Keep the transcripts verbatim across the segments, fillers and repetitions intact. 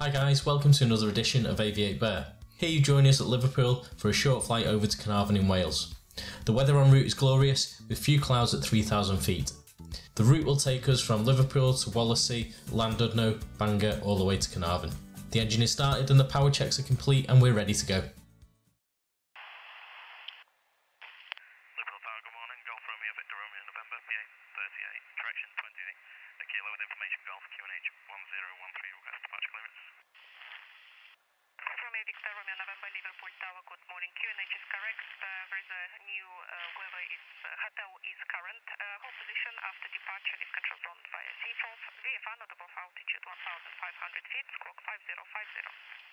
Hi guys, welcome to another edition of Aviate Bear. Here you join us at Liverpool for a short flight over to Caernarfon in Wales. The weather en route is glorious, with few clouds at three thousand feet. The route will take us from Liverpool to Wallasey, Llandudno, Bangor, all the way to Caernarfon. The engine is started and the power checks are complete and we're ready to go. Liverpool Tower, good morning. Golf Romeo, Victor Romeo, November, P A thirty-eight, direction twenty-eight. A kilo with information, Golf Q N H one zero one three, request departure clearance. Golf Romeo, Victor Romeo, November, Liverpool Tower, good morning. Q N H is correct. Uh, there is a new uh, weather, is, uh, hotel is current. Uh, hold position after departure is control zone via Seaforth. V F R notable altitude one thousand five hundred feet, squawk five zero five zero.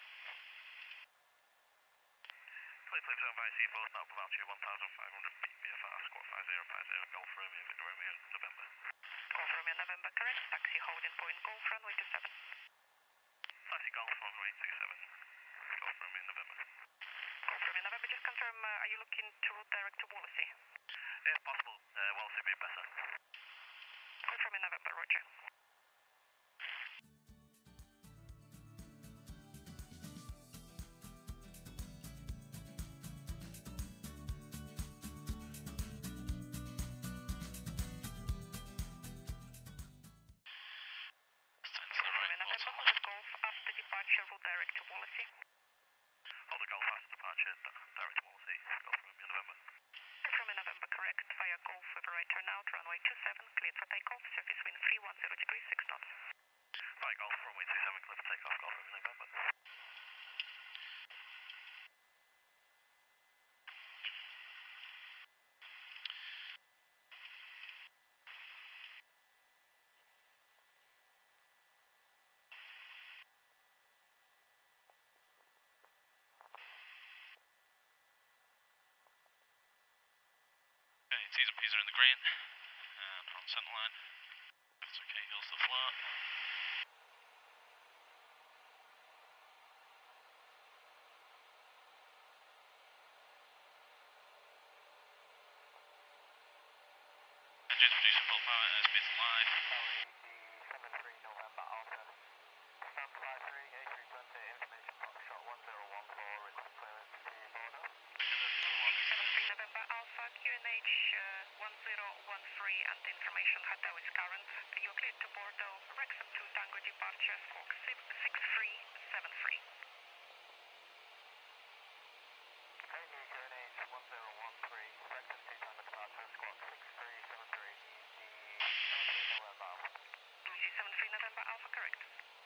Clear flip zone via Seaforth, notable altitude one thousand five hundred feet, V F R, squawk five zero five zero, Golf Romeo, Victor Romeo, November. Golf Romeo, November, correct. Taxi holding point, Golf, runway two seven. Taxi Golf, runway two seven. Golf Romeo, November. Golf Romeo, November, just confirm, uh, are you looking to route direct to Wallasey? Yeah, if possible. Uh, Wallasey would be better. Golf Romeo, November, roger. After departure, route direct to Wallasey. Hold the Golf after departure, direct to Wallasey, Golf Romeo, November. Golf Romeo, November, correct. Via Golf with a right turnout, runway two seven, cleared for takeoff, surface wind three one zero degrees, six knots. Via Golf, runway two seven, cleared for takeoff, Golf Romeo, November. T's and P's are in the green, and on centre line. That's okay, heels to the flat. Engines producing full power, airspeed's live. seven three November Alpha. Stand by three, A three twenty, information box shot one zero one four, request clearance to Bordeaux. seven three November Alpha, Q N H uh, one zero one three, and the information hotel is current. You're cleared to Bordeaux, Wrexham two Tango departure, squawk six three seven three. Hey, Q N H one zero one three, Wrexham two Tango departure, squawk six three seven three, the seven three November Alpha. seven three November Alpha, correct.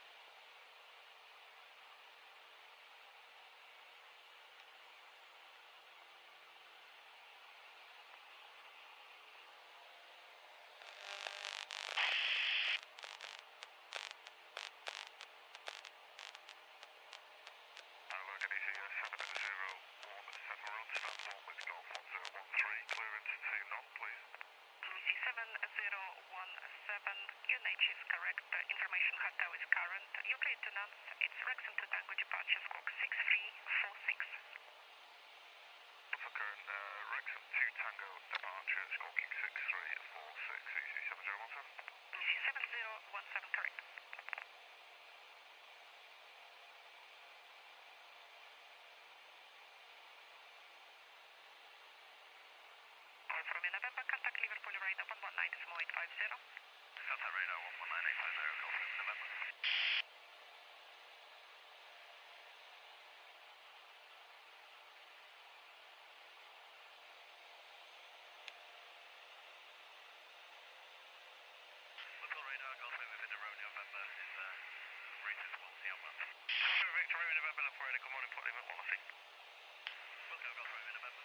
seven zero one seven, Q N H is correct, the information hotel is current. You're cleared to Nantes, it's Wrexham two Tango departure, squawk six three four six. For current, uh, Wrexham two Tango departure, squawking six three four six, E C seven zero one seven. E C seven zero one seven, correct. Golf Romeo, November, contact Liverpool radar one one nine eight five zero. Contact radar one one nine eight five zero, Golf Romeo, November. Local radar, Golf Romeo, Victor Romeo, November is uh, route to Wallasey outbound. Victor Romeo, November, operator, good morning, put him at Wallasey. Local Golf Romeo, November.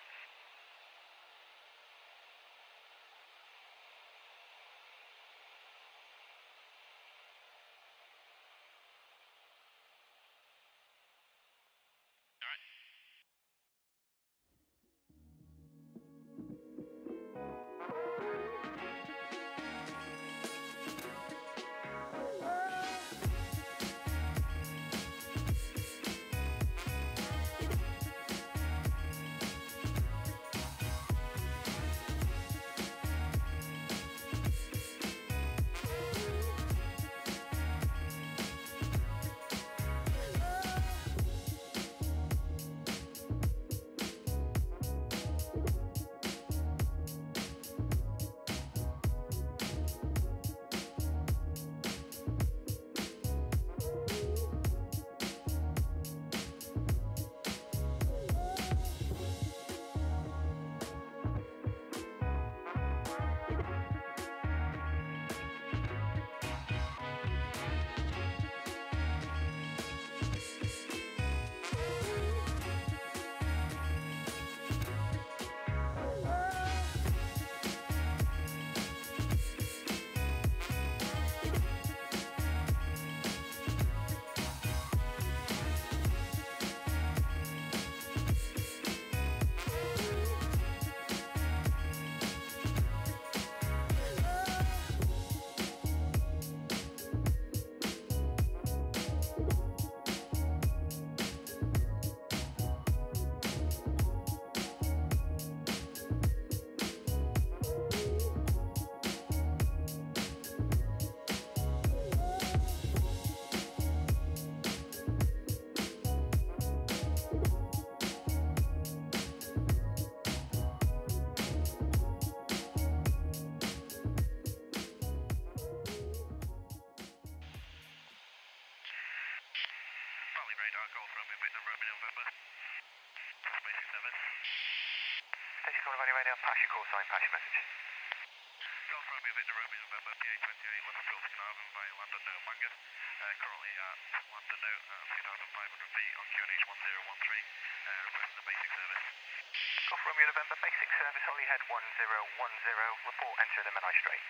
Call Valley Radio, pass your call sign, pass your message. Golf Romeo Victor Romeo November P A twenty-eight, Liverpool to Caernarfon via London Note Manga. Uh, currently at London Note at two thousand five hundred feet on Q N H one zero one three, uh, requesting the basic service. Golf Romeo November, basic service, Holyhead one zero one zero, report entering the Menai Straight.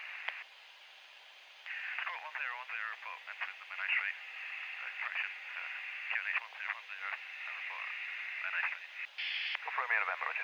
Squawk one zero one zero, report entering the Menai Straight. Uh, correction, uh, Q N H one zero one zero, and report Menai Straight. Golf Romeo November, roger.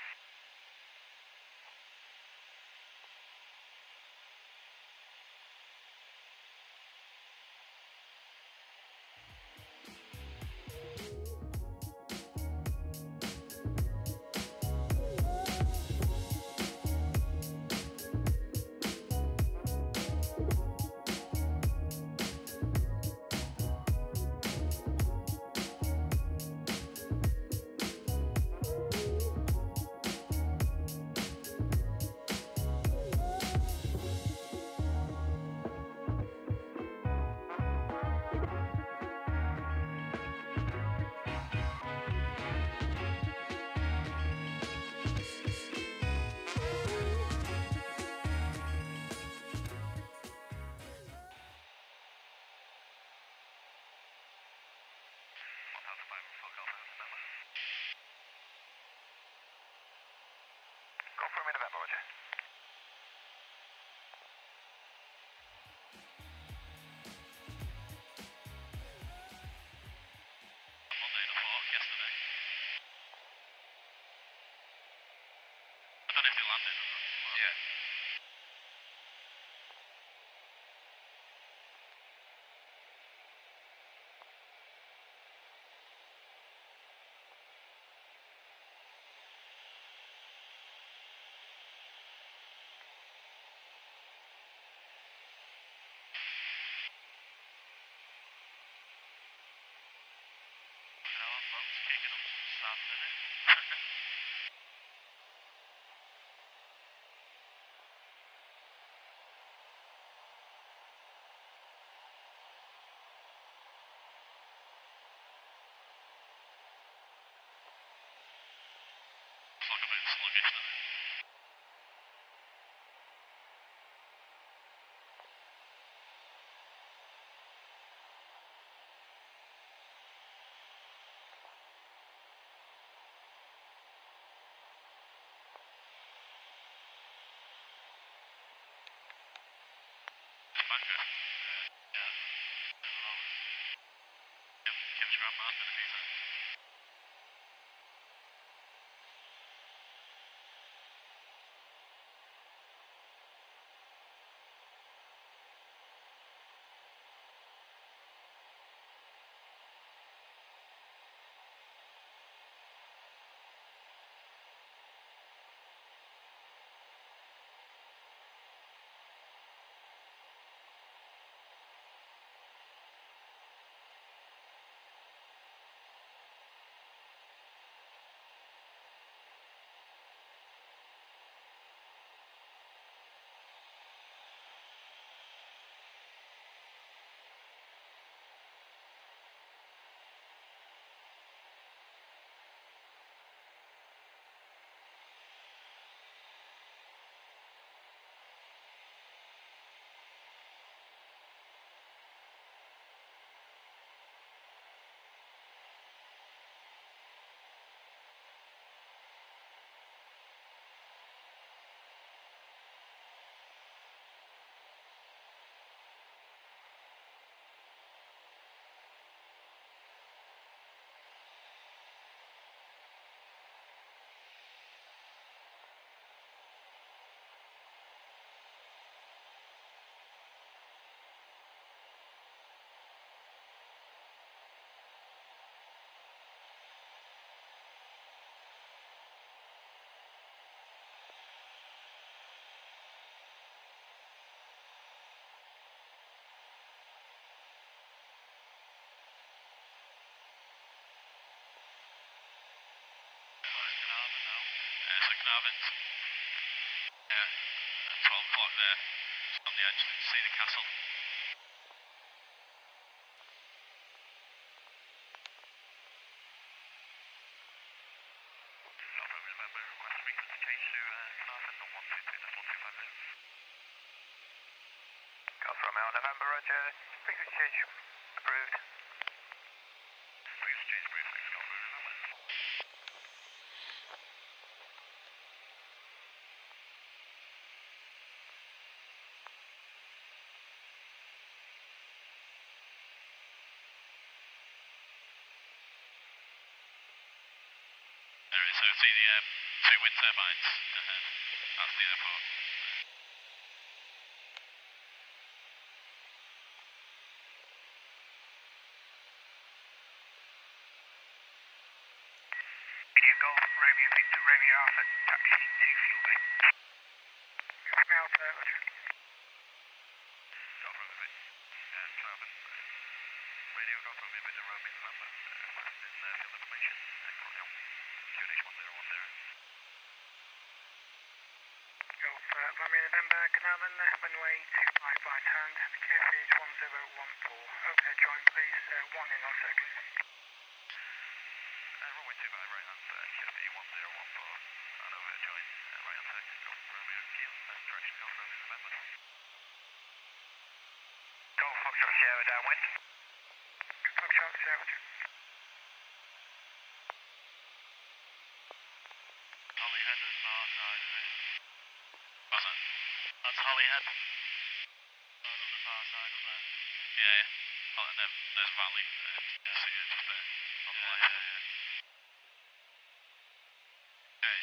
Golf Romeo November, roger. Monday the fourth, yesterday. I don't know if they landed or not. Yeah. Boat's kicking up some sand in it. It's like a bit sluggish, doesn't it? Banker. Uh, yeah. Kim, Kim's grandmaster a few times. Caernarfon now. Uh, so Caernarfon's, yeah, at twelve o'clock there. Just on the edge to see the castle. Golf Romeo November, request frequency change. November, roger. Frequency change approved. Frequency change approved, thanks, Golf Romeo November. There is, so see the um, two wind turbines. Uh, that's the airport. India Golf, Romeo Victor, Romeo Alpha, taxi to fuel bay. Romeo Alpha, roger. Golf Romeo Victor, uh, Caernarfon, radio Golf Romeo Victor, Romeo November, uh, requesting uh, field information, uh, currently on Q N H one zero one zero. Golf, uh, Romeo November, Caernarfon, runway two five right hand, Q F H one zero one four. Overhead join, please, uh, one in on circuit. Uh, runway two five right hand, uh, Q F E one zero one four, and overhead join, uh, right hand circuit, Golf Romeo Keel, uh, direction Golf Romeo November. Golf, Foxtrot Sierra downwind. Foxtrot Sierra. Holyhead is far side, is it? What's that? That's Holyhead. Oh, on the far side up there. Yeah, yeah. Oh, and then there's Valley. Uh, yeah. See it just there. On the left. Yeah, yeah. Okay.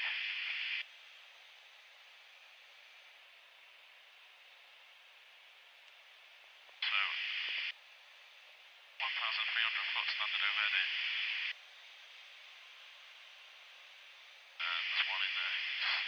So, one thousand three hundred foot standard overhead. And there's one in there.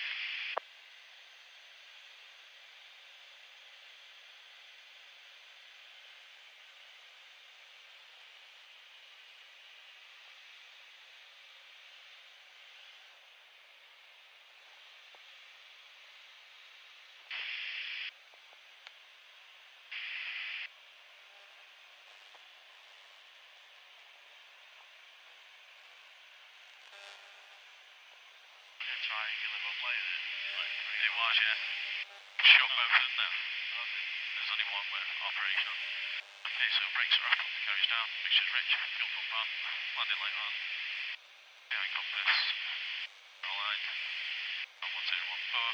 Triangular runway, and it, like, it was, yeah. Shut both of them now. Okay. There's only one way operational. Okay, so brakes are up, carries down, mixture's rich, fuel pump on, landing light on, behind compass, all line, on one zero one four,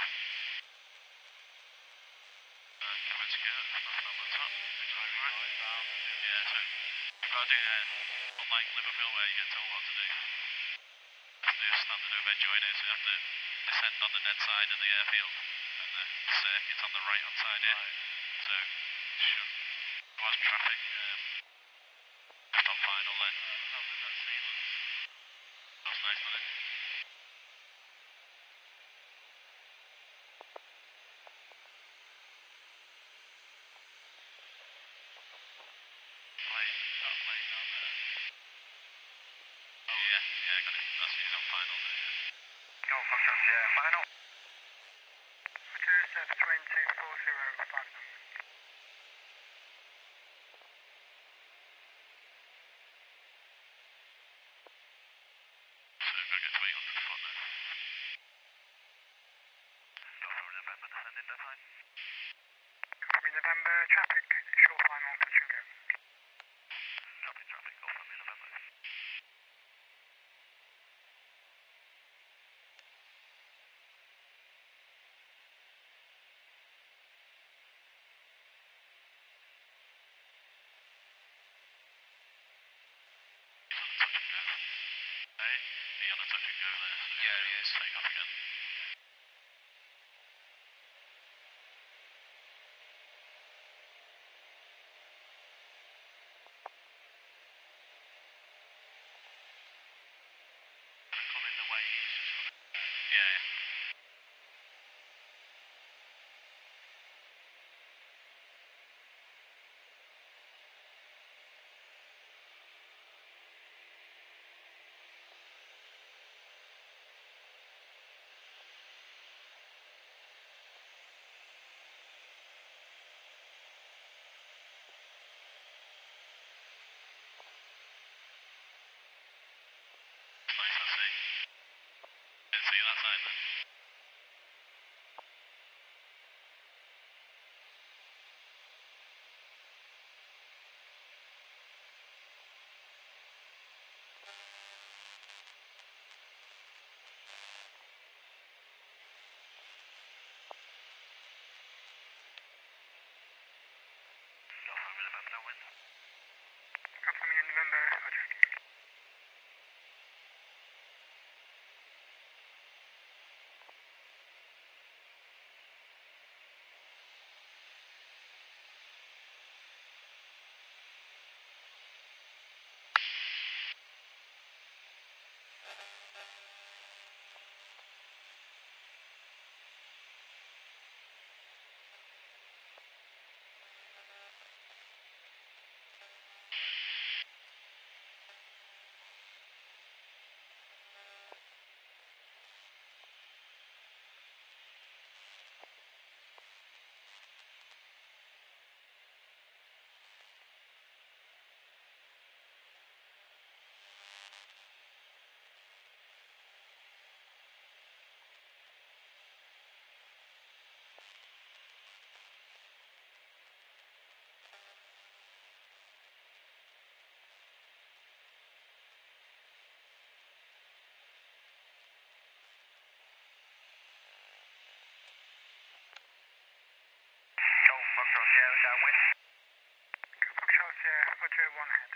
and cabin secure, nothing on the top, it's all right. Yeah, so you've got to do that, unlike Liverpool where you get told what to do. The standard overhead join is, you have to descend on the dead side of the airfield, and the circuit's on the right hand side here. Right. So, should, there was traffic um, just on final then. Uh, how did that sealants? That was nice, wasn't it? Plane, that plane down there. Oh yeah, yeah, I got it. That's he's on final there, yeah. Golf, Foxtrot Sierra, final. two seven two four zero five. So we've got to get to eight hundred foot now. Golf Romeo November, descending dead line. Romeo November, traffic, short final, touch and go. Copy traffic, Golf Romeo November. Hey, he on a touch and go there. So yeah, he is. Take off again. downwind. Foxtrot Sierra, Roger, one ahead.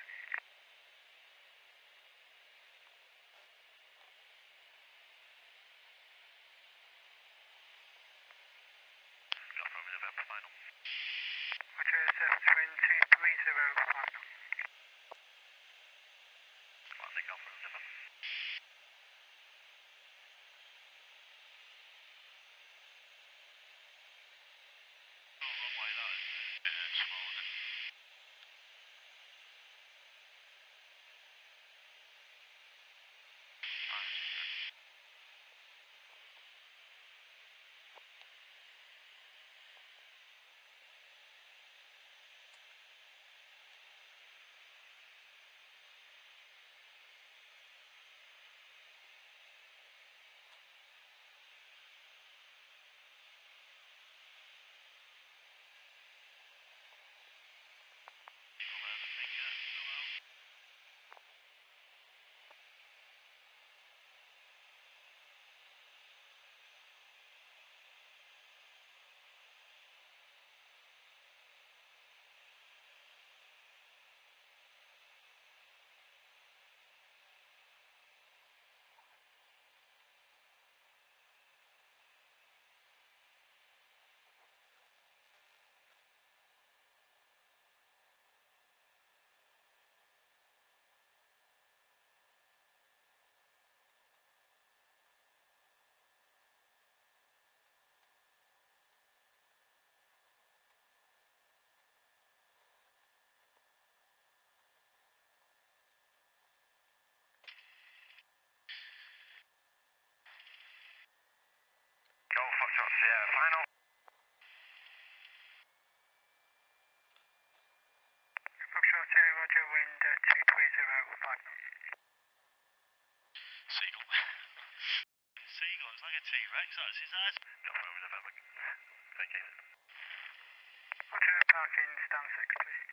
Caernarfon V F R final. Roger, surface wind two three zero five knots. Classic Caernarfon V F R. Don't look like that, is it? Yeah, it's small, isn't it? Go Foxtrot Sierra final. Foxtrot Sierra, Roger, wind uh, two three zero five knots. Seagull. Seagull, it's like a T-Rex, that's his eyes. Caernarfon V F R. Vacated. Roger, parking stand six, please.